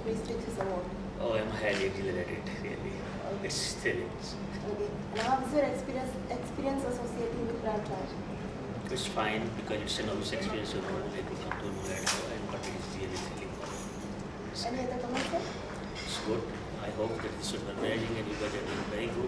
prestigious award. Oh, I'm highly exhilarated, really. Okay. It's thrilling. Okay. And how is your experience associating with brand trial? It's fine because it's an obvious experience, you know, like you come to know that, but it is really thrilling. Any other comments, sir? It's good. I hope that this was amazing and you guys are doing very good.